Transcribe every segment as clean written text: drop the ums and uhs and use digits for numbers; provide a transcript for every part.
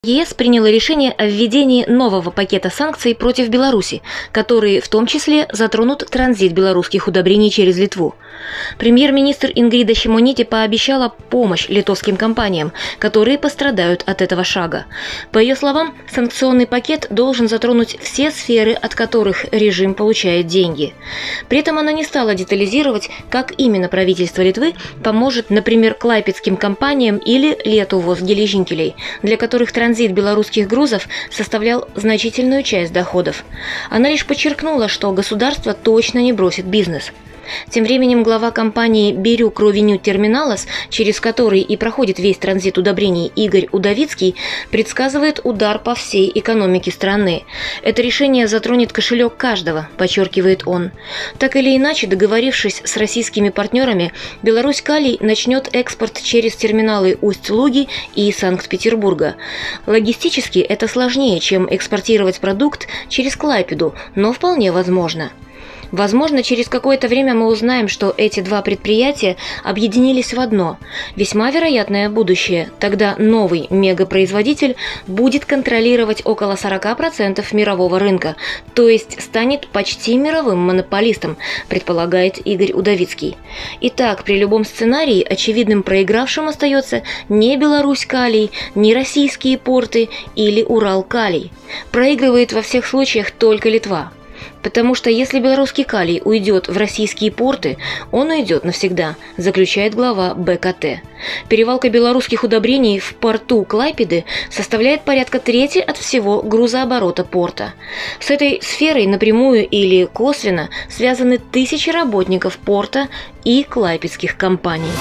ЕС приняла решение о введении нового пакета санкций против Беларуси, которые в том числе затронут транзит белорусских удобрений через Литву. Премьер-министр Ингрида Шимоняте пообещала помощь литовским компаниям, которые пострадают от этого шага. По ее словам, санкционный пакет должен затронуть все сферы, от которых режим получает деньги. При этом она не стала детализировать, как именно правительство Литвы поможет, например, клайпедским компаниям или Lietuvos geležinkeliai, для которых транзит белорусских грузов составлял значительную часть доходов. Она лишь подчеркнула, что государство точно не бросит бизнес. Тем временем глава компании «Берюк Ровеню Терминалас», через который и проходит весь транзит удобрений, Игорь Удовицкий, предсказывает удар по всей экономике страны. Это решение затронет кошелек каждого, подчеркивает он. Так или иначе, договорившись с российскими партнерами, Беларусь Калий начнет экспорт через терминалы Усть-Луги и Санкт-Петербурга. Логистически это сложнее, чем экспортировать продукт через Клайпеду, но вполне возможно. Возможно, через какое-то время мы узнаем, что эти два предприятия объединились в одно. Весьма вероятное будущее. Тогда новый мегапроизводитель будет контролировать около 40% мирового рынка, то есть станет почти мировым монополистом, предполагает Игорь Удовицкий. Итак, при любом сценарии очевидным проигравшим остается не Беларусь Калий, не российские порты или Урал Калий. Проигрывает во всех случаях только Литва. Потому что если белорусский калий уйдет в российские порты, он уйдет навсегда, заключает глава БКТ. Перевалка белорусских удобрений в порту Клайпеды составляет порядка трети от всего грузооборота порта. С этой сферой напрямую или косвенно связаны тысячи работников порта и клайпедских компаний.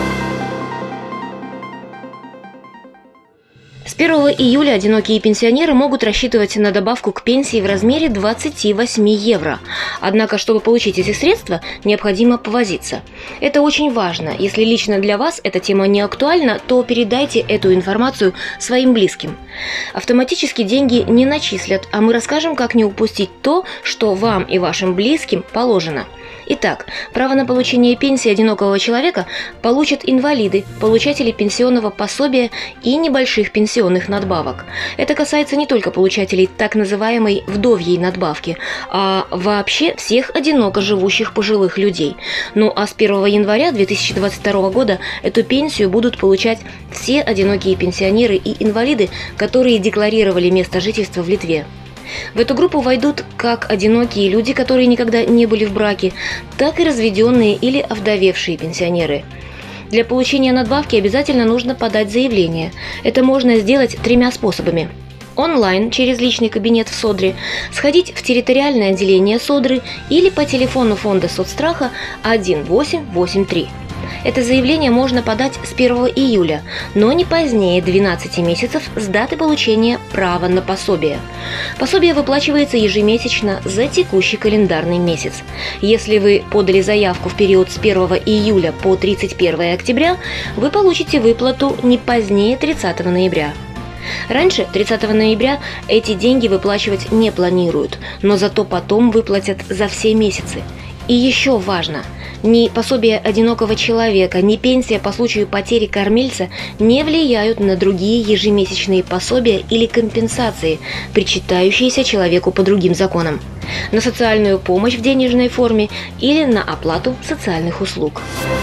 С 1 июля одинокие пенсионеры могут рассчитывать на добавку к пенсии в размере 28 евро. Однако, чтобы получить эти средства, необходимо повозиться. Это очень важно. Если лично для вас эта тема не актуальна, то передайте эту информацию своим близким. Автоматически деньги не начислят, а мы расскажем, как не упустить то, что вам и вашим близким положено. Итак, право на получение пенсии одинокого человека получат инвалиды, получатели пенсионного пособия и небольших пенсионных надбавок. Это касается не только получателей так называемой вдовьей надбавки, а вообще всех одиноко живущих пожилых людей. Ну а с 1 января 2022 года эту пенсию будут получать все одинокие пенсионеры и инвалиды, которые декларировали место жительства в Литве. В эту группу войдут как одинокие люди, которые никогда не были в браке, так и разведенные или овдовевшие пенсионеры. Для получения надбавки обязательно нужно подать заявление. Это можно сделать тремя способами. Онлайн через личный кабинет в Содре, сходить в территориальное отделение Содры или по телефону фонда соцстраха 1883. Это заявление можно подать с 1 июля, но не позднее 12 месяцев с даты получения права на пособие. Пособие выплачивается ежемесячно за текущий календарный месяц. Если вы подали заявку в период с 1 июля по 31 октября, вы получите выплату не позднее 30 ноября. Раньше 30 ноября эти деньги выплачивать не планируют, но зато потом выплатят за все месяцы. И еще важно, ни пособие одинокого человека, ни пенсия по случаю потери кормильца не влияют на другие ежемесячные пособия или компенсации, причитающиеся человеку по другим законам, на социальную помощь в денежной форме или на оплату социальных услуг.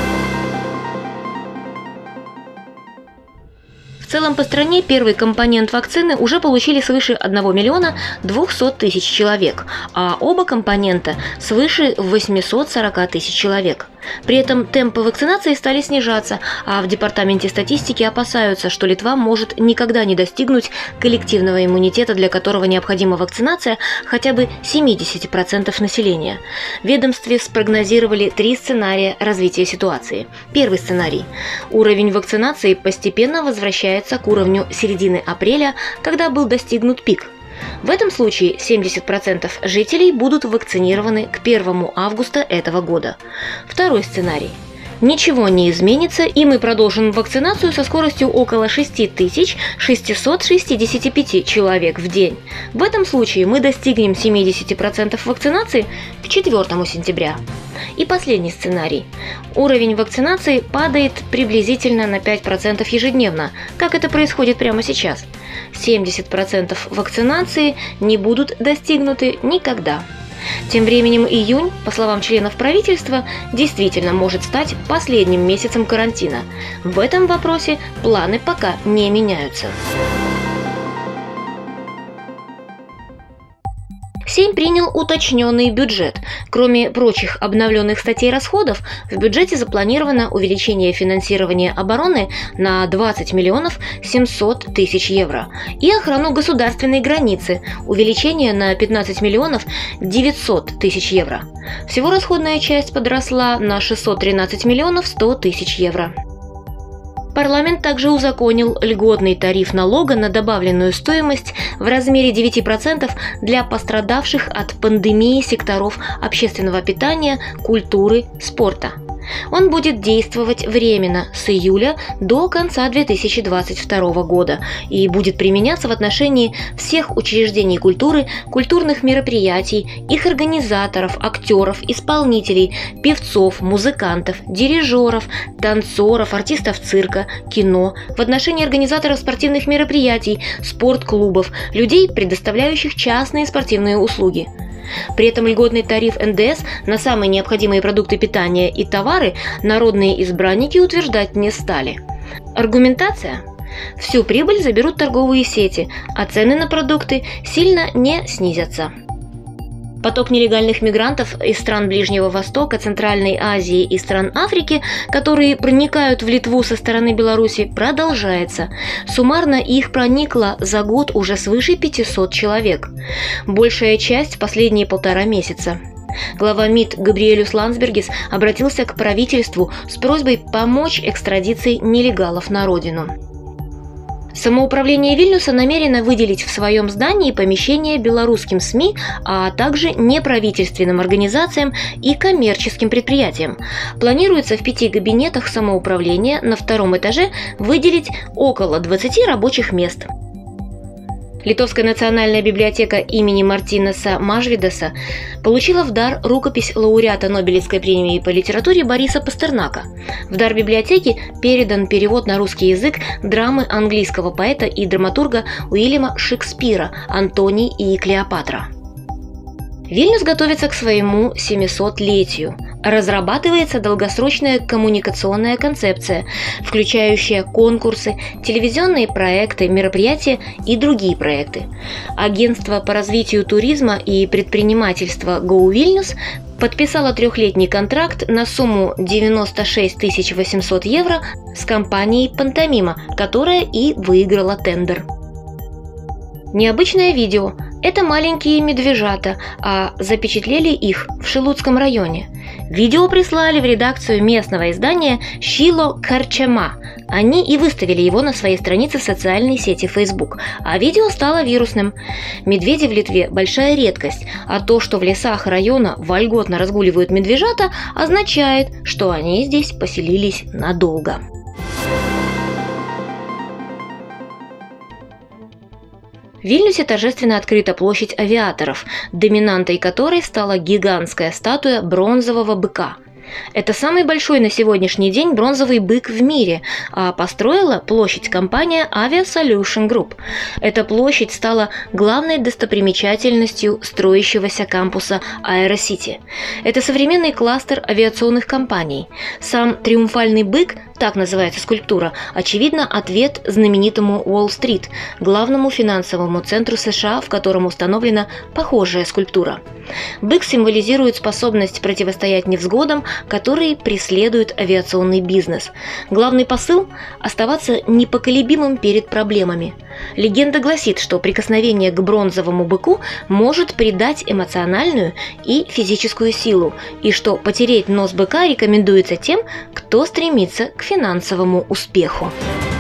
В целом по стране первый компонент вакцины уже получили свыше 1 миллиона 200 тысяч человек, а оба компонента свыше 840 тысяч человек. При этом темпы вакцинации стали снижаться, а в Департаменте статистики опасаются, что Литва может никогда не достигнуть коллективного иммунитета, для которого необходима вакцинация хотя бы 70% населения. В ведомстве спрогнозировали 3 сценария развития ситуации. Первый сценарий. Уровень вакцинации постепенно возвращается к уровню середины апреля, когда был достигнут пик. В этом случае 70% жителей будут вакцинированы к 1 августа этого года. Второй сценарий. Ничего не изменится, и мы продолжим вакцинацию со скоростью около 6665 человек в день. В этом случае мы достигнем 70% вакцинации к 4 сентября. И последний сценарий. Уровень вакцинации падает приблизительно на 5% ежедневно, как это происходит прямо сейчас. 70% вакцинации не будут достигнуты никогда. Тем временем июнь, по словам членов правительства, действительно может стать последним месяцем карантина. В этом вопросе планы пока не меняются. Сейм принял уточненный бюджет. Кроме прочих обновленных статей расходов, в бюджете запланировано увеличение финансирования обороны на 20 миллионов 700 тысяч евро и охрану государственной границы – увеличение на 15 миллионов 900 тысяч евро. Всего расходная часть подросла на 613 миллионов 100 тысяч евро. Парламент также узаконил льготный тариф налога на добавленную стоимость в размере 9% для пострадавших от пандемии секторов общественного питания, культуры, спорта. Он будет действовать временно с июля до конца 2022 года и будет применяться в отношении всех учреждений культуры, культурных мероприятий, их организаторов, актеров, исполнителей, певцов, музыкантов, дирижеров, танцоров, артистов цирка, кино, в отношении организаторов спортивных мероприятий, спортклубов, людей, предоставляющих частные спортивные услуги. При этом льготный тариф НДС на самые необходимые продукты питания и товары народные избранники утверждать не стали. Аргументация? Всю прибыль заберут торговые сети, а цены на продукты сильно не снизятся. Поток нелегальных мигрантов из стран Ближнего Востока, Центральной Азии и стран Африки, которые проникают в Литву со стороны Беларуси, продолжается. Суммарно их проникло за год уже свыше 500 человек. Большая часть в последние 1,5 месяца. Глава МИД Габриэлюс Ландсбергис обратился к правительству с просьбой помочь экстрадиции нелегалов на родину. Самоуправление Вильнюса намерено выделить в своем здании помещения белорусским СМИ, а также неправительственным организациям и коммерческим предприятиям. Планируется в 5 кабинетах самоуправления на 2-м этаже выделить около 20 рабочих мест. Литовская национальная библиотека имени Мартинаса Мажвидаса получила в дар рукопись лауреата Нобелевской премии по литературе Бориса Пастернака. В дар библиотеки передан перевод на русский язык драмы английского поэта и драматурга Уильяма Шекспира «Антоний и Клеопатра». Вильнюс готовится к своему 700-летию. Разрабатывается долгосрочная коммуникационная концепция, включающая конкурсы, телевизионные проекты, мероприятия и другие проекты. Агентство по развитию туризма и предпринимательства Go Vilnius подписало 3-летний контракт на сумму 96 800 евро с компанией «Пантомима», которая и выиграла тендер. Необычное видео. Это маленькие медвежата, а запечатлели их в Шилутском районе. Видео прислали в редакцию местного издания «Шило Карчема». Они и выставили его на своей странице в социальной сети Facebook, а видео стало вирусным. Медведи в Литве – большая редкость, а то, что в лесах района вольготно разгуливают медвежата, означает, что они здесь поселились надолго. В Вильнюсе торжественно открыта площадь авиаторов, доминантой которой стала гигантская статуя бронзового быка. Это самый большой на сегодняшний день бронзовый бык в мире, а построила площадь компания Avia Solution Group. Эта площадь стала главной достопримечательностью строящегося кампуса Аэросити. Это современный кластер авиационных компаний. Сам триумфальный бык, так называется скульптура, очевидно, ответ знаменитому Уолл-стрит, главному финансовому центру США, в котором установлена похожая скульптура. Бык символизирует способность противостоять невзгодам, которые преследуют авиационный бизнес. Главный посыл – оставаться непоколебимым перед проблемами. Легенда гласит, что прикосновение к бронзовому быку может придать эмоциональную и физическую силу, и что потереть нос быка рекомендуется тем, кто стремится к финансовому успеху.